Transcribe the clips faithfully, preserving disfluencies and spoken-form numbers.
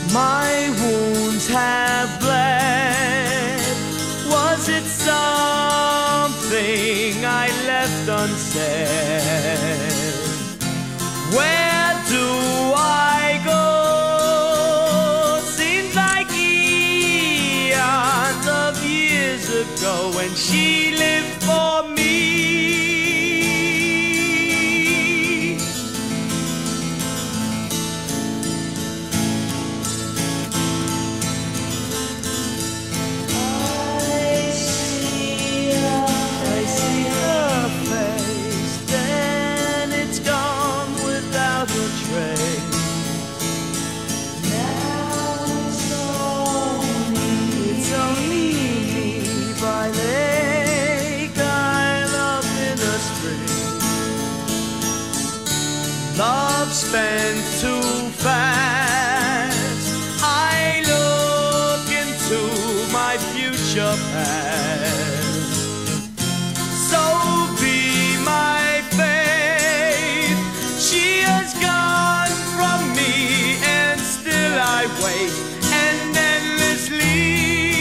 My wounds have bled. Was it something I left unsaid? Where do I go? Seems like eons of years ago when she lived for me. Love spent too fast. I look into my future past. So be my faith. She has gone from me, and still I wait, and endlessly.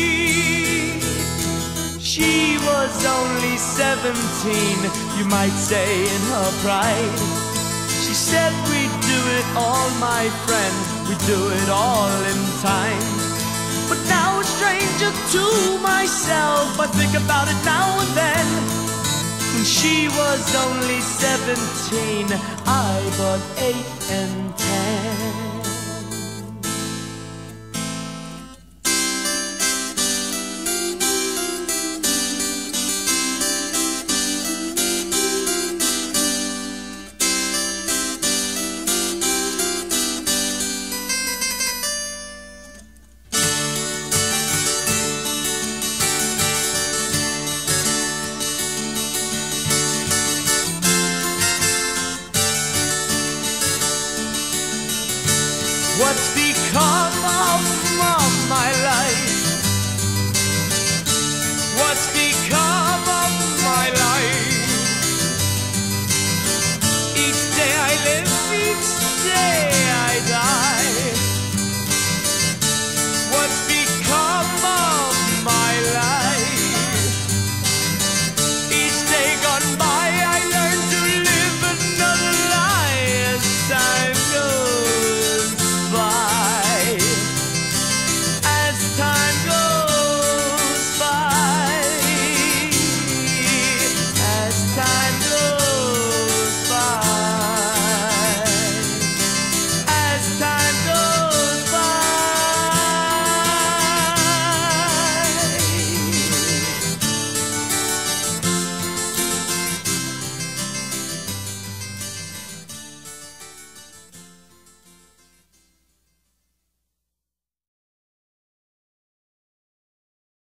She was only seventeen, you might say, in her pride. She said we'd do it all, my friend, we'd do it all in time. But now a stranger to myself, I think about it now and then. When she was only seventeen, I was eight and ten. What's become of my life? What's become